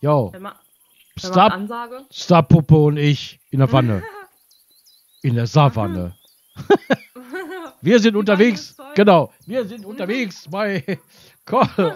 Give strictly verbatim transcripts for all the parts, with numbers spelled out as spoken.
Jo. Wenn man, wenn man Star, Ansage. Starpuppe und ich in der Wanne. In der Savanne. Wir sind unterwegs. Genau. Wir sind unterwegs bei Call,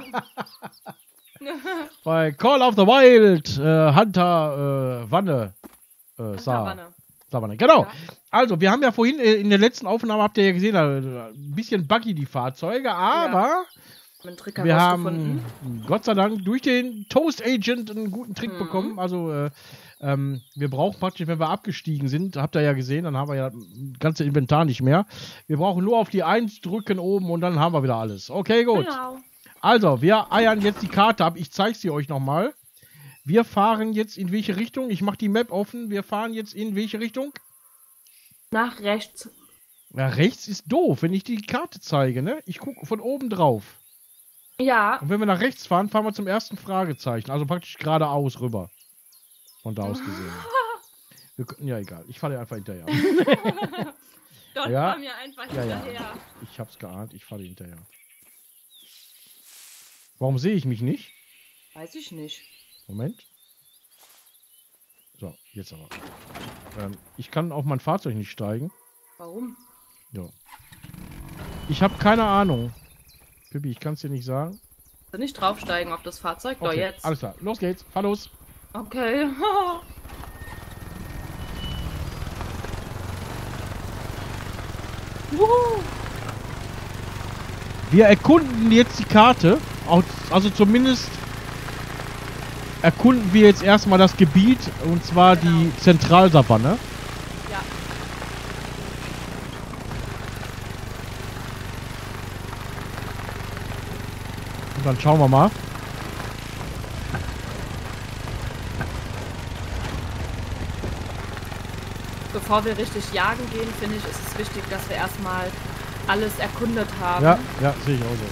bei Call of the Wild. Äh, Hunter äh, Wanne. Äh, Sa Savanne. Genau. Ja. Also, wir haben ja vorhin äh, in der letzten Aufnahme, habt ihr ja gesehen, äh, ein bisschen buggy die Fahrzeuge, aber ja. wir haben Gott sei Dank durch den Toast Agent einen guten Trick mhm. bekommen. Also, äh, ähm, wir brauchen praktisch, wenn wir abgestiegen sind, habt ihr ja gesehen, dann haben wir ja das ganze Inventar nicht mehr. Wir brauchen nur auf die eins drücken oben und dann haben wir wieder alles. Okay, gut. Genau. Also, wir eiern jetzt die Karte ab. Ich zeige sie euch nochmal. Wir fahren jetzt in welche Richtung? Ich mache die Map offen. Wir fahren jetzt in welche Richtung? Nach rechts. Ja, rechts ist doof, wenn ich die Karte zeige, ne? Ich gucke von oben drauf. Ja. Und wenn wir nach rechts fahren, fahren wir zum ersten Fragezeichen. Also praktisch geradeaus rüber. Von da aus gesehen. Wir können, ja, egal. Ich fahre einfach hinterher. Dort ja. fahren wir einfach ja, hinterher. Ja. Ich hab's geahnt. Ich fahre hinterher. Warum sehe ich mich nicht? Weiß ich nicht. Moment. So, jetzt aber. Ähm, ich kann auf mein Fahrzeug nicht steigen. Warum? Ja. Ich habe keine Ahnung. Pippi, ich kann es dir nicht sagen. Soll nicht draufsteigen auf das Fahrzeug? Okay, doch jetzt. Alles klar, los geht's. Fahr los. Okay. Wir erkunden jetzt die Karte. Also zumindest erkunden wir jetzt erstmal das Gebiet, und zwar genau. die Zentralsavanne. Ja. Und dann schauen wir mal. Bevor wir richtig jagen gehen, finde ich, ist es wichtig, dass wir erstmal alles erkundet haben. Ja, ja, sehe ich auch so.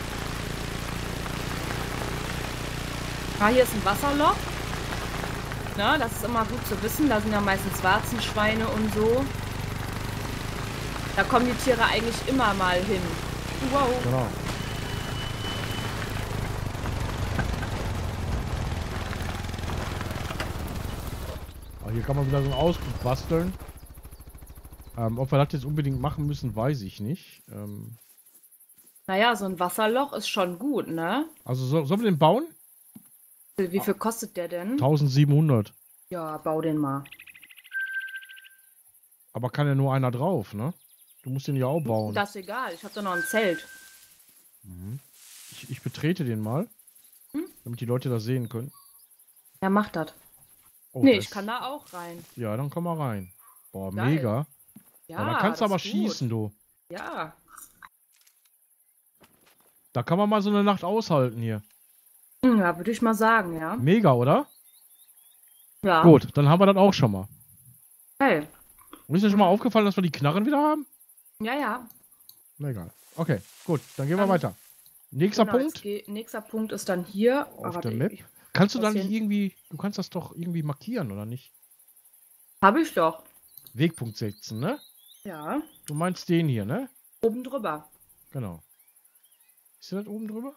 Ah, hier ist ein Wasserloch. Na, das ist immer gut zu wissen. Da sind ja meistens Warzenschweine und so. Da kommen die Tiere eigentlich immer mal hin. Wow. Genau. Aber hier kann man wieder so einen Ausguck basteln. Ähm, ob wir das jetzt unbedingt machen müssen, weiß ich nicht. Ähm, naja, so ein Wasserloch ist schon gut, ne? Also so, sollen wir den bauen? Wie viel kostet der denn? eintausendsiebenhundert. Ja, bau den mal. Aber kann ja nur einer drauf, ne? Du musst den ja auch bauen. Das ist egal, ich hab da noch ein Zelt. Mhm. Ich, ich betrete den mal, hm? damit die Leute das sehen können. Ja, mach das. Oh, nee, das... ich kann da auch rein. Ja, dann komm mal rein. Boah, geil. Mega. Ja, ja, da kannst du aber schießen, du. Ja. Da kann man mal so eine Nacht aushalten hier. Ja, würde ich mal sagen, ja. Mega, oder? Ja. Gut, dann haben wir das auch schon mal. Hey. Und ist dir schon mal aufgefallen, dass wir die Knarren wieder haben? Ja, ja. Na egal. Okay, gut, dann gehen wir um, weiter. Nächster genau, Punkt. Nächster Punkt ist dann hier. Auf aber der Map. Ich, kannst du dann nicht irgendwie, du kannst das doch irgendwie markieren, oder nicht? Habe ich doch. Wegpunkt setzen, ne? Ja. Du meinst den hier, ne? Oben drüber. Genau. Ist das oben drüber?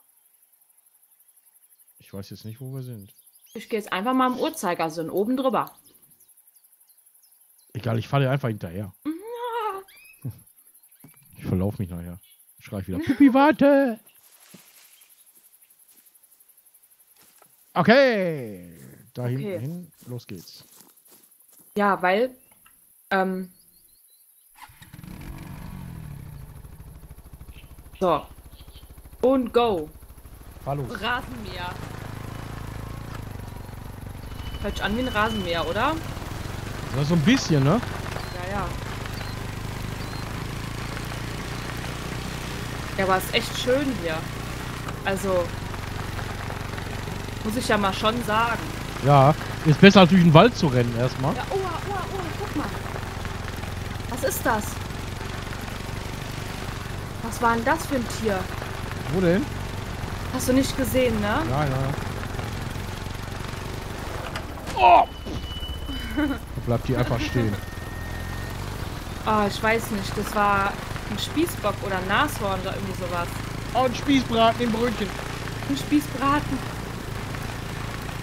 Ich weiß jetzt nicht, wo wir sind. Ich gehe jetzt einfach mal im Uhrzeigersinn oben drüber. Egal, ich falle einfach hinterher. Ich verlaufe mich nachher. Ich schreie wieder. Pippi, warte! Okay. Da hinten okay. hin. Los geht's. Ja, weil... Ähm... So. Und go. Hallo. Rasenmäher. Hört sich an wie ein Rasenmäher, oder? Ja, so ein bisschen, ne? Ja, ja. Ja, aber es ist echt schön hier. Also, muss ich ja mal schon sagen. Ja, ist besser durch den Wald zu rennen erstmal. Ja, oh, oh, oh, guck mal. Was ist das? Was war denn das für ein Tier? Wo denn? Hast du nicht gesehen, ne? Nein, nein. Oh! Da bleibt die einfach stehen. Oh, ich weiß nicht. Das war ein Spießbock oder ein Nashorn oder irgendwie sowas. Oh, ein Spießbraten im Brötchen. Ein Spießbraten.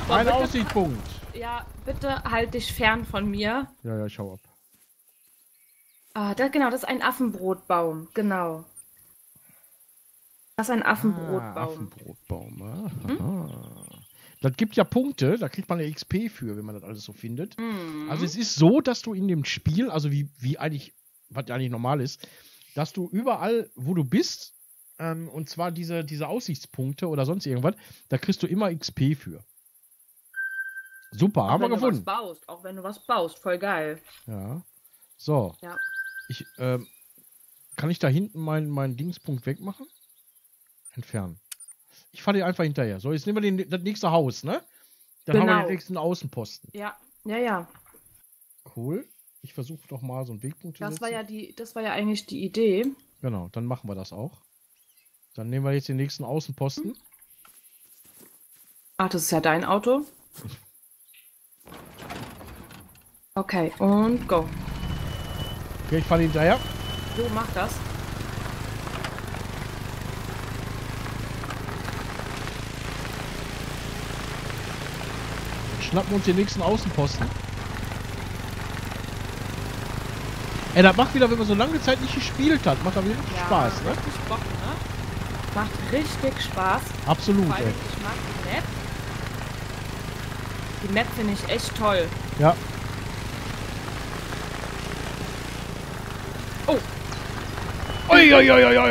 Boah, Ein bitte- Aussichtspunkt. Ja, bitte halt dich fern von mir. Ja, ja, ich hau ab. Ah, da, genau, das ist ein Affenbrotbaum. Genau. Das ist ein Ah, Affenbrotbaum. Affenbrotbaum. Ah, das gibt ja Punkte, da kriegt man ja X P für, wenn man das alles so findet. Mhm. Also es ist so, dass du in dem Spiel, also wie, wie eigentlich, was ja eigentlich normal ist, dass du überall, wo du bist, ähm, und zwar diese, diese Aussichtspunkte oder sonst irgendwas, da kriegst du immer X P für. Super, Auch haben wir wenn gefunden. du was baust, auch wenn du was baust, voll geil. Ja. So. Ja. Ich, ähm, kann ich da hinten meinen mein Dingspunkt wegmachen? Entfernen. Ich fahre dir einfach hinterher. So, jetzt nehmen wir den, das nächste Haus, ne? Dann haben wir Genau. den nächsten Außenposten. Ja, ja, ja. Cool. Ich versuche doch mal so einen Wegpunkt zu Das setzen. war ja die, das war ja eigentlich die Idee. Genau, dann machen wir das auch. Dann nehmen wir jetzt den nächsten Außenposten. Ach, das ist ja dein Auto. Okay, und go. Okay, ich fahre hinterher. Jo, mach das. Schnappen uns den nächsten Außenposten. Ey, das macht wieder, wenn man so lange Zeit nicht gespielt hat, macht da wieder Ja, Spaß, ne? richtig Bock, ne? Macht richtig Spaß. Absolut, Vor allem, ey. ich mag die Map. Die Map finde ich echt toll. Ja. Oh. Ui, ui, ui, ui, ui.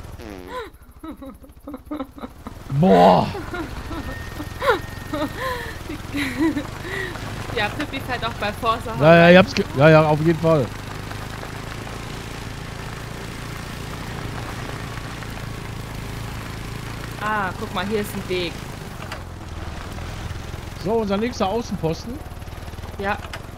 Boah. Ja, Pippi fährt auch bei Forza. Ja, ja, ich hab's ge ja, ja, auf jeden Fall. Ah, guck mal, hier ist ein Weg. So, unser nächster Außenposten, Ja,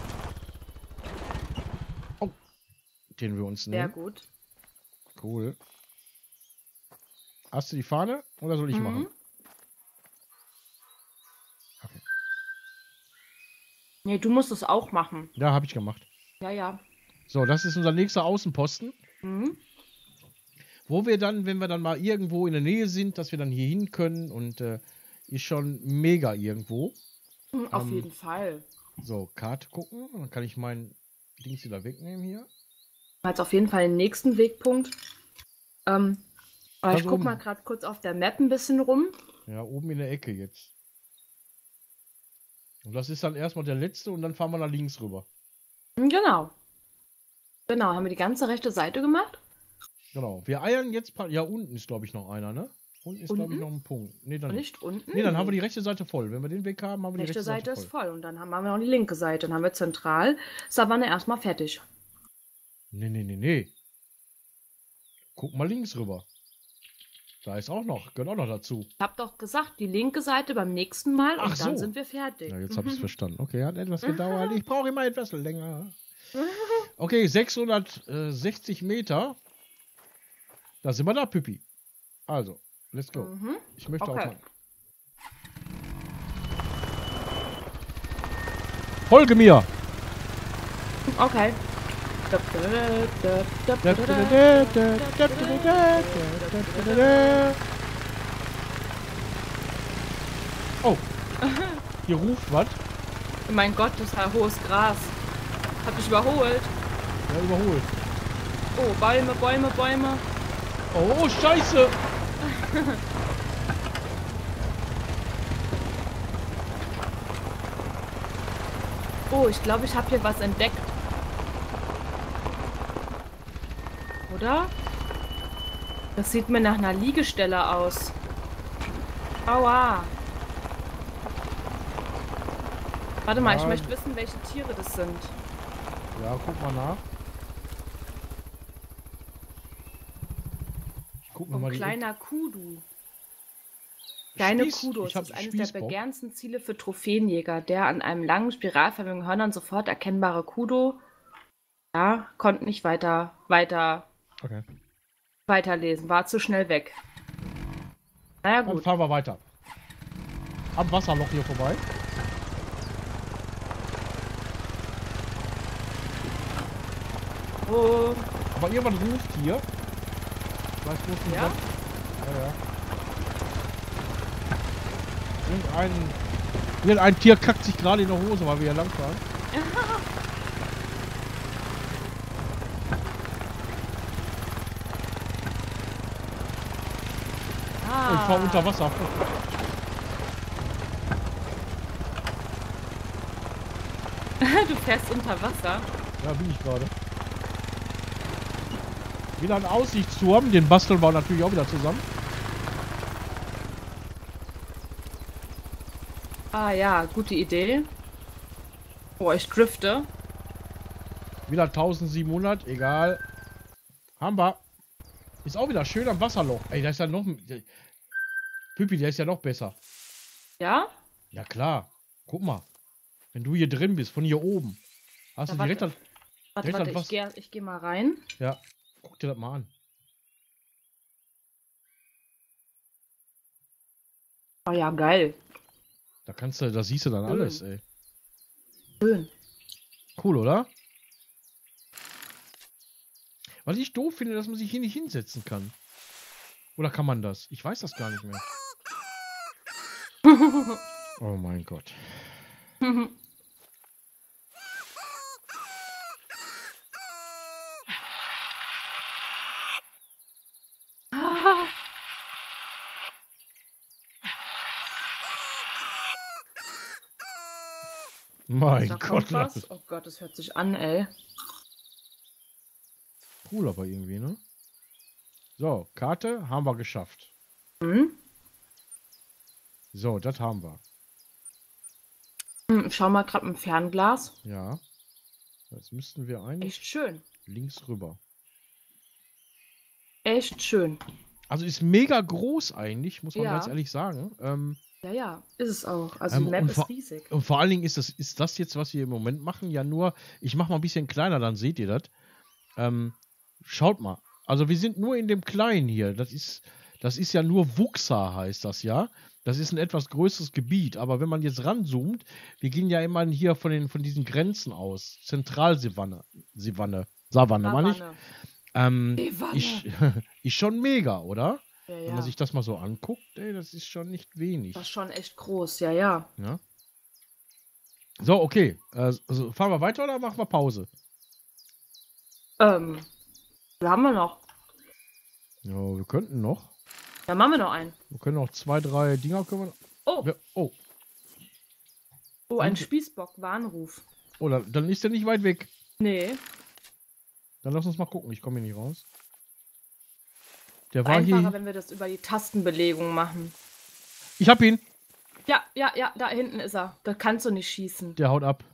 den wir uns sehr nehmen. gut. Cool. Hast du die Fahne oder soll ich Mhm. machen? Okay. Nee, du musst es auch machen. Ja, habe ich gemacht. Ja, ja. So, das ist unser nächster Außenposten, Mhm. wo wir dann, wenn wir dann mal irgendwo in der Nähe sind, dass wir dann hier hin können und äh, ist schon mega irgendwo. Mhm, Auf Ähm, jeden Fall. So, Karte gucken, dann kann ich mein Dings wieder wegnehmen hier. Jetzt auf jeden Fall den nächsten Wegpunkt. Ähm, aber Ganz ich guck oben. mal gerade kurz auf der Map ein bisschen rum. Ja, oben in der Ecke jetzt. Und das ist dann erstmal der letzte und dann fahren wir nach links rüber. Genau. Genau, haben wir die ganze rechte Seite gemacht? Genau. Wir eiern jetzt. pa- Ja, unten ist, glaube ich, noch einer, ne? Unten ist, glaube ich, Unten? noch ein Punkt. Nee, dann Und nicht. nicht unten? Nee, dann haben wir die rechte Seite voll. Wenn wir den weg haben, haben wir die rechte rechte Seite Seite ist voll. voll. Und dann haben wir noch die linke Seite. Dann haben wir zentral Savanne erstmal fertig. Nee, nee, nee, nee. Guck mal links rüber. Da ist auch noch, gehört auch noch dazu. Ich hab doch gesagt, die linke Seite beim nächsten Mal und Ach dann so. sind wir fertig. Ja, jetzt habe ich es verstanden. Okay, hat etwas gedauert. Ich brauche immer etwas länger. Okay, sechshundertsechzig Meter. Da sind wir da, Püppi. Also, let's go. Mhm. Ich möchte Okay. auch mal. Folge mir! Okay. Oh, hier ruft was. Mein Gott, das ist ja hohes Gras. Hab dich überholt. Ja, überholt. Oh, Bäume, Bäume, Bäume. Oh, oh, Scheiße! Oh, ich glaube, ich habe hier was entdeckt. Oder? Das sieht mir nach einer Liegestelle aus. Aua. Warte mal, ich Ja. möchte wissen, welche Tiere das sind. Ja, guck mal nach. Ich guck mir Oh, mal die. kleiner Kudu. Kleine Spieß- Kudos ich hab ist eines der Spießbock. begehrendsten Ziele für Trophäenjäger. Der an einem langen, spiralförmigen Hörnern sofort erkennbare Kudo. Ja, konnte nicht weiter, weiter, Okay. weiterlesen. War zu schnell weg. Naja, Dann gut. fahren wir weiter. Am Wasserloch hier vorbei. Oh, Aber irgendwann ruft hier. Ich weiß bloß nicht, Ja? was. Ja, ja. Irgendein Hier, ein Tier kackt sich gerade in der Hose, weil wir hier lang fahren. Ah. Oh, ich fahr unter Wasser. Du fährst unter Wasser. Ja, bin ich gerade. Wieder ein Aussichtsturm. Den basteln wir natürlich auch wieder zusammen. Ah ja, gute Idee. Oh, ich drifte. Wieder eintausendsiebenhundert, egal. Haben wir. Ist auch wieder schön am Wasserloch. Ey, da ist ja noch... Püppi, der ist ja noch besser. Ja? Ja klar. Guck mal. Wenn du hier drin bist, von hier oben. Hast Ja, du warte. direkt... Das, Warte, direkt warte, das ich gehe ich geh mal rein. Ja. Guck dir das mal an. Oh ja, geil. Da kannst du... Da siehst du dann alles, ey. Schön. Cool, oder? Was ich doof finde, dass man sich hier nicht hinsetzen kann. Oder kann man das? Ich weiß das gar nicht mehr. Oh mein Gott. Mein Da Gott. kommt was. Oh Gott, das hört sich an, ey. Cool aber irgendwie, ne? So, Karte haben wir geschafft. Hm? So, das haben wir. Hm, schau mal gerade im Fernglas. Ja. Jetzt müssten wir eigentlich Echt schön. links rüber. Echt schön. Also ist mega groß eigentlich, muss man Ja. ganz ehrlich sagen. Ähm, Ja, ja, ist es auch. Also Ähm, die Map und ist vor- riesig. und vor allen Dingen ist das, ist das jetzt, was wir im Moment machen, ja nur, ich mache mal ein bisschen kleiner, dann seht ihr das. Ähm, schaut mal. Also wir sind nur in dem Kleinen hier. Das ist, das ist ja nur Wuxa, heißt das ja. Das ist ein etwas größeres Gebiet. Aber wenn man jetzt ranzoomt, wir gehen ja immer hier von, den, von diesen Grenzen aus. Zentralsavanne. Savanne. Savanne, meine ich. Savanne. Ähm, Savanne. ich. Ist schon mega, oder? Ja, Wenn ja. man sich das mal so anguckt, ey, das ist schon nicht wenig. Das ist schon echt groß, ja, ja. Ja. So, okay. Äh, also fahren wir weiter oder machen wir Pause? Ähm, was haben wir noch? Ja, wir könnten noch. Da machen wir noch einen. Wir können noch zwei, drei Dinger können wir. Oh, wir oh, oh, ein Und- Spießbock, Warnruf. oh dann, dann ist der nicht weit weg. Nee, Dann lass uns mal gucken. Ich komme hier nicht raus. Der war einfacher, hier. wenn wir das über die Tastenbelegung machen. Ich hab ihn. Ja, ja, ja, da hinten ist er. Da kannst du nicht schießen. Der haut ab.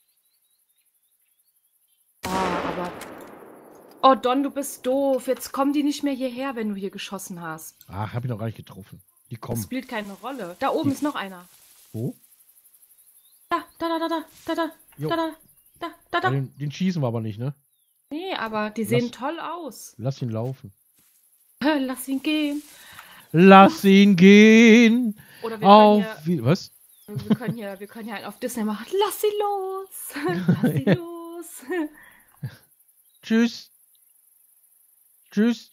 Ah, aber... Oh, Don, du bist doof. Jetzt kommen die nicht mehr hierher, wenn du hier geschossen hast. Ach, hab ihn noch gar nicht getroffen. Die Das kommen. spielt keine Rolle. Da oben ist noch einer. Wo? Da, da, da, da, da, da, da, Jo. da, da, da, da, da. Den, den schießen wir aber nicht, ne? Nee, aber die sehen Lass- toll aus. Lass ihn laufen. Lass ihn gehen. Lass ihn gehen. Oder wir Auf. können Wie, was? hier, wir können hier, wir können hier einen auf Disney machen. Lass sie los. Lass sie los. Tschüss. Tschüss.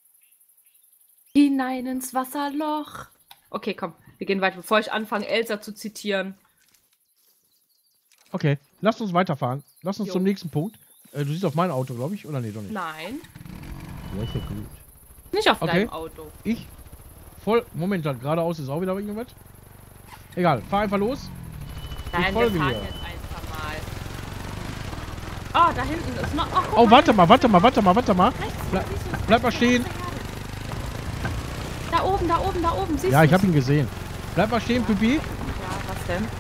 Hinein ins Wasserloch. Okay, komm, wir gehen weiter, bevor ich anfange, Elsa zu zitieren. Okay, lasst uns weiterfahren. Lass uns Jo. zum nächsten Punkt. Äh, du siehst auf mein Auto, glaube ich, oder nee, doch nicht. Nein, Ja, ist ja gut. nicht auf Okay. deinem Auto. Ich voll. Moment, dann geradeaus ist auch wieder irgendwas. Egal, fahr einfach los. Nein, wir folge fahren dir. jetzt einfach mal. Oh, da hinten ist noch... Oh, guck Oh, mal, warte mal, warte mal, warte mal, warte mal. rechts, Ble siehst du's? bleib mal stehen. Da oben, da oben, da oben, siehst Ja, ich du's? habe ihn gesehen. Bleib mal stehen, Pipi. Ja, was denn?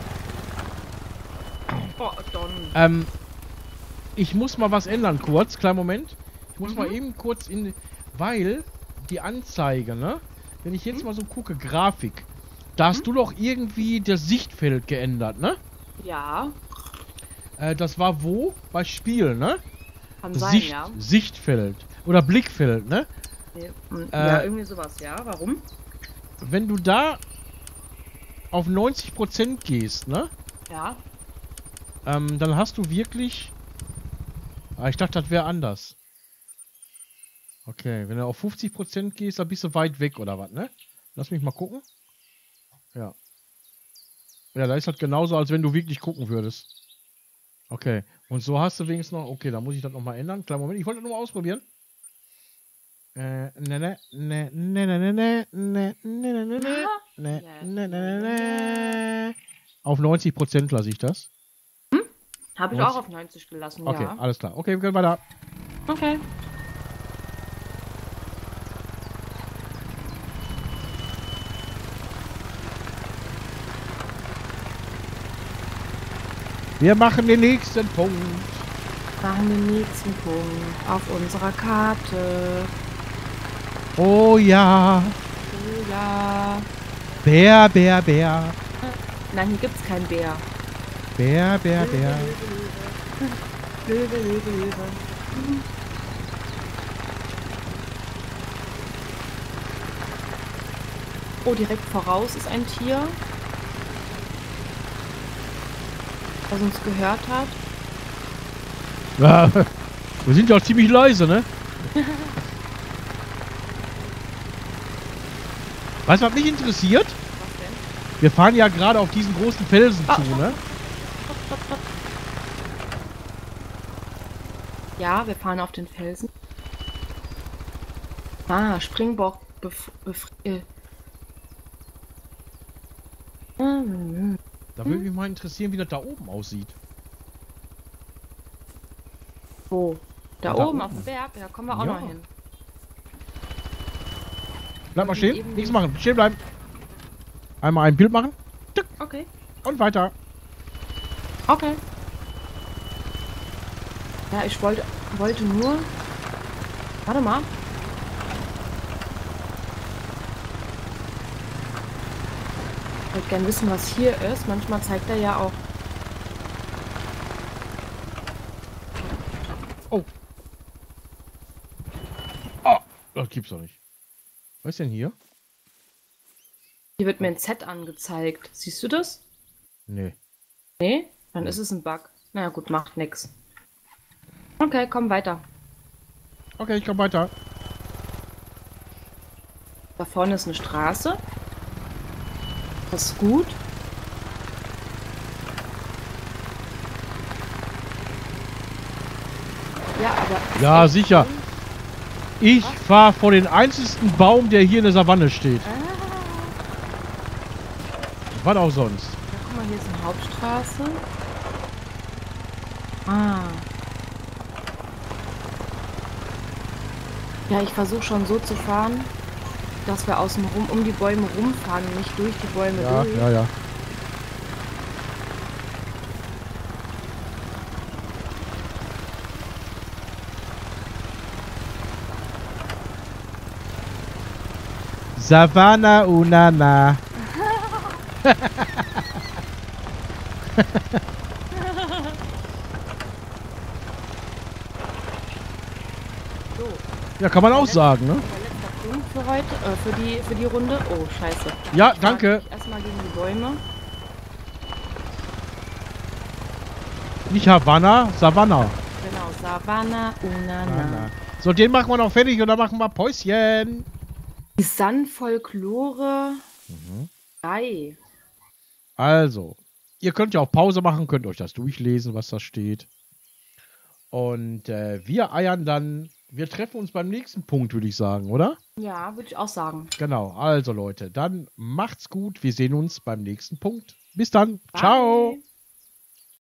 Oh, Don. Ähm, ich muss mal was ändern, kurz. Kleinen Moment. Ich muss Mhm. mal eben kurz in... Weil die Anzeige, ne? Wenn ich jetzt mal so gucke, Grafik. Da hast Mhm. du doch irgendwie das Sichtfeld geändert, ne? Ja, Äh, das war wo? Bei Spiel, ne? kann sein, Sicht, ja. Sichtfeld. Oder Blickfeld, ne? Nee, mm, Äh, ja, irgendwie sowas, ja. Warum? Wenn du da auf neunzig Prozent gehst, ne? Ja. Ähm, dann hast du wirklich... Ah, ich dachte, das wäre anders. Okay, wenn du auf fünfzig Prozent gehst, dann bist du weit weg, oder was, ne? Lass mich mal gucken. Ja. Ja, da ist das genauso, als wenn du wirklich gucken würdest. Okay. Und so hast du wenigstens noch. Okay, da muss ich das nochmal ändern. Kleinen Moment, ich wollte das nur mal ausprobieren. Äh, ne, ne, ne, ne, ne, ne, ne, ne, ne, ne, ne, ne, ne, ne. Auf neunzig Prozent lasse ich das. Hm? Habe ich neunzig. auch auf neunzig gelassen, Okay, ja. alles klar. Okay, wir können weiter. Okay. Wir machen den nächsten Punkt. Machen den nächsten Punkt auf unserer Karte. Oh ja. Oh ja. Bär, Bär, Bär. Nein, hier gibt's keinen Bär. Bär, Bär, Bär. Löwe, Löwe, Löwe, Löwe. Oh, direkt voraus ist ein Tier, was uns gehört hat. Ja, wir sind ja auch ziemlich leise, ne? Weißt du, was mich interessiert? Was denn? Wir fahren ja gerade auf diesen großen Felsen Ah, zu, ne? Ja, wir fahren auf den Felsen. Ah, Springbock bef bef äh. Mhm. Da würde mich mal interessieren, wie das da oben aussieht. Wo? Da, Da oben, oben. auf dem Berg? Da kommen wir auch Ja. noch hin. Bleib mal Und stehen, eben nichts die- machen, stehen bleiben. Einmal ein Bild machen Okay. und weiter. Okay. Ja, ich wollte wollte nur. Warte mal. Ich wollte gerne wissen, was hier ist. Manchmal zeigt er ja auch. Oh. Oh, das gibt's doch nicht. Was ist denn hier? Hier wird mir ein Z angezeigt. Siehst du das? Nee. Nee? Dann ist es ein Bug. Na ja, gut, macht nix. Okay, komm weiter. Okay, ich komm weiter. Da vorne ist eine Straße. Das ist gut. Ja, aber. ist Ja, echt sicher. schön. Ich fahre vor den einzigsten Baum, der hier in der Savanne steht. Ah, Was auch sonst. ja, guck mal, hier ist eine Hauptstraße. Ah. Ja, ich versuche schon so zu fahren, dass wir außen rum um die Bäume rumfahren und nicht durch die Bäume Ja, durch. ja, ja. Savannah Unana. So, Ja, kann man auch sagen, ne? der letzte Punkt für heute, äh, für die, für die Runde. Oh, scheiße. Ja, Ich danke. fahr Erstmal gegen die Bäume. Nicht Havanna, Savannah. Genau, Savannah Unana. So, den machen wir noch fertig und dann machen wir Päuschen. Die San-Folklore Mhm. drei. Also, ihr könnt ja auch Pause machen, könnt euch das durchlesen, was da steht. Und äh, wir eiern dann, wir treffen uns beim nächsten Punkt, würde ich sagen, oder? Ja, würde ich auch sagen. Genau, also Leute, dann macht's gut. Wir sehen uns beim nächsten Punkt. Bis dann. Bye. Ciao.